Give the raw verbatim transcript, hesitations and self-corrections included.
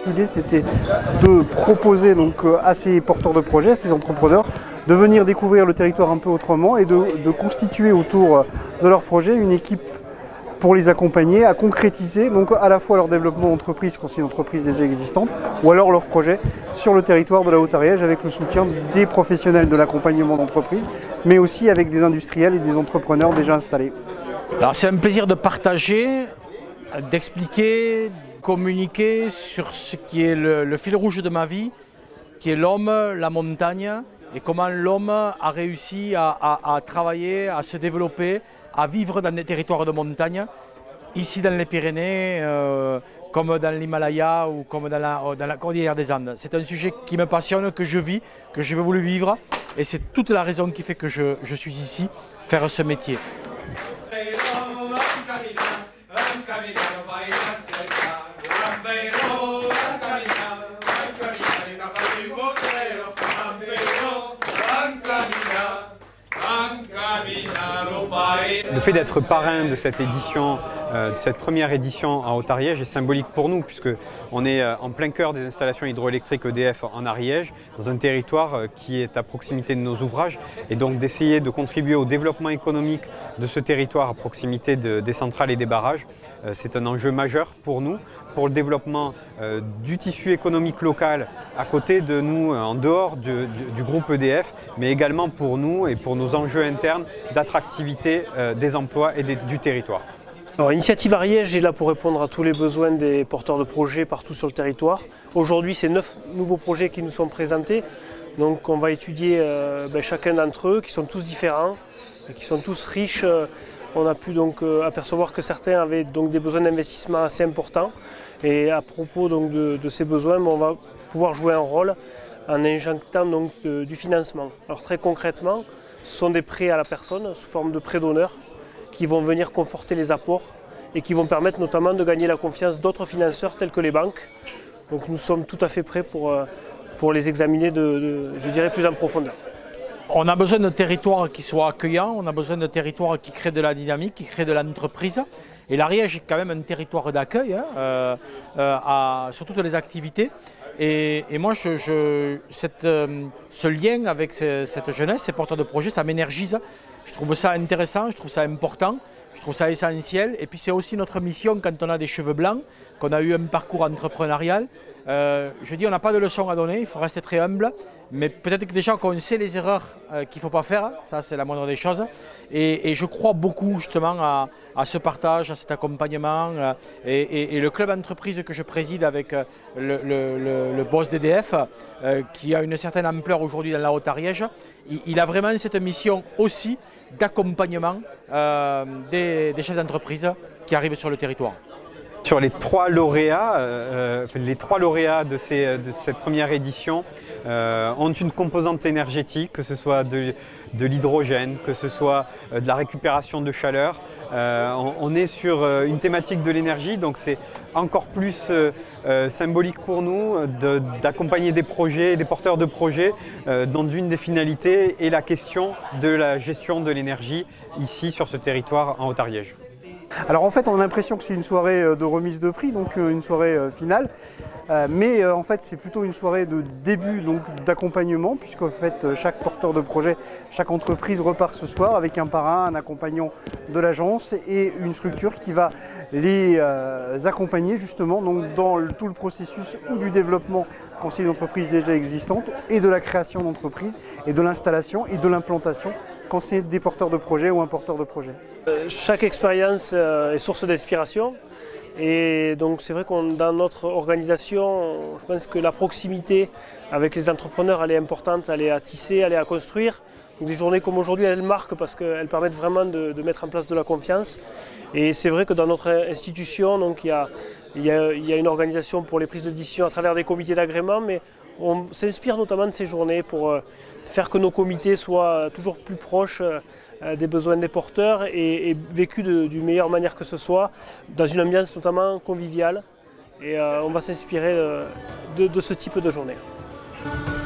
l'idée c'était de proposer donc à ces porteurs de projets, à ces entrepreneurs, de venir découvrir le territoire un peu autrement et de, de constituer autour de leur projet une équipe pour les accompagner à concrétiser donc à la fois leur développement d'entreprise quand c'est une entreprise déjà existante ou alors leur projet sur le territoire de la Haute-Ariège avec le soutien des professionnels de l'accompagnement d'entreprise mais aussi avec des industriels et des entrepreneurs déjà installés. Alors c'est un plaisir de partager, d'expliquer, communiquer sur ce qui est le, le fil rouge de ma vie, qui est l'homme, la montagne et comment l'homme a réussi à, à, à travailler, à se développer, à vivre dans des territoires de montagne, ici dans les Pyrénées, euh, comme dans l'Himalaya ou comme dans la, dans la Cordillère des Andes. C'est un sujet qui me passionne, que je vis, que j'ai voulu vivre et c'est toute la raison qui fait que je, je suis ici, faire ce métier. Le fait d'être parrain de cette édition, euh, de cette première édition en Haute-Ariège est symbolique pour nous puisqu'on est en plein cœur des installations hydroélectriques E D F en Ariège, dans un territoire qui est à proximité de nos ouvrages et donc d'essayer de contribuer au développement économique de ce territoire à proximité de, des centrales et des barrages. Euh, c'est un enjeu majeur pour nous, pour le développement euh, du tissu économique local à côté de nous, en dehors du, du, du groupe E D F, mais également pour nous et pour nos enjeux internes d'attractivité euh, des emplois et des, du territoire. Alors, Initiative Ariège est là pour répondre à tous les besoins des porteurs de projets partout sur le territoire. Aujourd'hui, c'est neuf nouveaux projets qui nous sont présentés. Donc on va étudier euh, ben, chacun d'entre eux, qui sont tous différents, et qui sont tous riches. On a pu donc euh, apercevoir que certains avaient donc des besoins d'investissement assez importants. Et à propos donc, de, de ces besoins, on va pouvoir jouer un rôle en injectant donc, de, du financement. Alors très concrètement, ce sont des prêts à la personne sous forme de prêts d'honneur qui vont venir conforter les apports et qui vont permettre notamment de gagner la confiance d'autres financeurs tels que les banques. Donc nous sommes tout à fait prêts pour, pour les examiner de, de, je dirais, plus en profondeur. On a besoin de territoires qui soient accueillants, on a besoin de territoires qui créent de la dynamique, qui créent de l'entreprise. Et l'Ariège est quand même un territoire d'accueil hein, euh, euh, sur toutes les activités. Et, et moi, je, je, cette, euh, ce lien avec ce, cette jeunesse, ces porteurs de projets, ça m'énergise. Je trouve ça intéressant, je trouve ça important, je trouve ça essentiel. Et puis c'est aussi notre mission quand on a des cheveux blancs, qu'on a eu un parcours entrepreneurial. Euh, je dis, on n'a pas de leçons à donner, il faut rester très humble. Mais peut-être que déjà qu'on sait les erreurs euh, qu'il ne faut pas faire, ça c'est la moindre des choses. Et, et je crois beaucoup justement à, à ce partage, à cet accompagnement. Euh, et, et, et le club entreprise que je préside avec euh, le, le, le, le boss d'E D F, euh, qui a une certaine ampleur aujourd'hui dans la Haute-Ariège, il, il a vraiment cette mission aussi d'accompagnement euh, des, des chefs d'entreprise qui arrivent sur le territoire. Sur les trois lauréats, euh, les trois lauréats de, ces, de cette première édition euh, ont une composante énergétique, que ce soit de, de l'hydrogène, que ce soit de la récupération de chaleur. Euh, on, on est sur une thématique de l'énergie, donc c'est encore plus euh, euh, symbolique pour nous d'accompagner de, des projets, des porteurs de projets, euh, dont une des finalités est la question de la gestion de l'énergie ici sur ce territoire en Haute-Ariège. Alors en fait on a l'impression que c'est une soirée de remise de prix, donc une soirée finale, mais en fait c'est plutôt une soirée de début d'accompagnement, puisqu'en fait chaque porteur de projet, chaque entreprise repart ce soir avec un parrain, un accompagnant de l'agence et une structure qui va les accompagner justement donc, dans tout le processus ou du développement quand c'est une entreprise déjà existante et de la création d'entreprise et de l'installation et de l'implantation quand c'est des porteurs de projet ou un porteur de projet. Euh, chaque expérience euh, est source d'inspiration et donc c'est vrai qu'on dans notre organisation, je pense que la proximité avec les entrepreneurs elle est importante, elle est à tisser, elle est à construire. Donc, des journées comme aujourd'hui elles marquent parce qu'elles permettent vraiment de, de mettre en place de la confiance et c'est vrai que dans notre institution donc, il y a, il y a, il y a une organisation pour les prises de décision à travers des comités d'agrément, mais on s'inspire notamment de ces journées pour faire que nos comités soient toujours plus proches des besoins des porteurs et, et vécus d'une meilleure manière que ce soit, dans une ambiance notamment conviviale. Et euh, on va s'inspirer de, de ce type de journée.